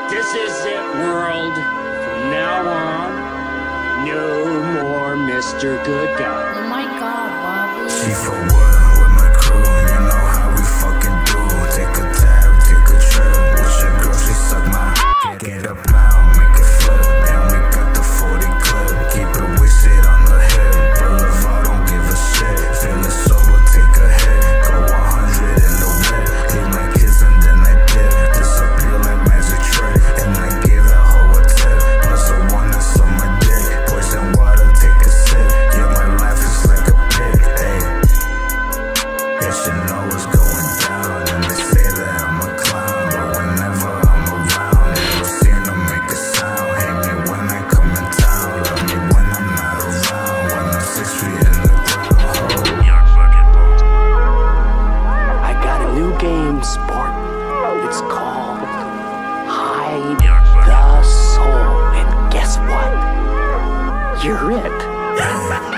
This is it, world. From now on, no more Mr. Good Guy. Oh my God, Bobby. She for what? With my crew, you know how we fucking do. Take a tab, take a trip. Wish your girl, she suck my get a pound, make it flip. And we got the 40 clip. Keep it wasted on the hip. Boulevard, don't give a shit. Feeling sober, take a hit. Go 100 in the whip. Leave my kids and then I dip. Disappear like magic trick. And I gave that hoe a tip. Plus the one that's on my dick. Poison water, take a sip. Yeah, my life is like a pit. Hey, yes, you know what's going down. And they say that I'm a clown, but whenever I'm around, never seen them make a sound. Hate me when I come in town, love me when I'm not around. When I'm 6 feet in the ground, Young fucking boy. I got a new game, sport. It's called Hide Young fucking the Soul. And guess what? You're it.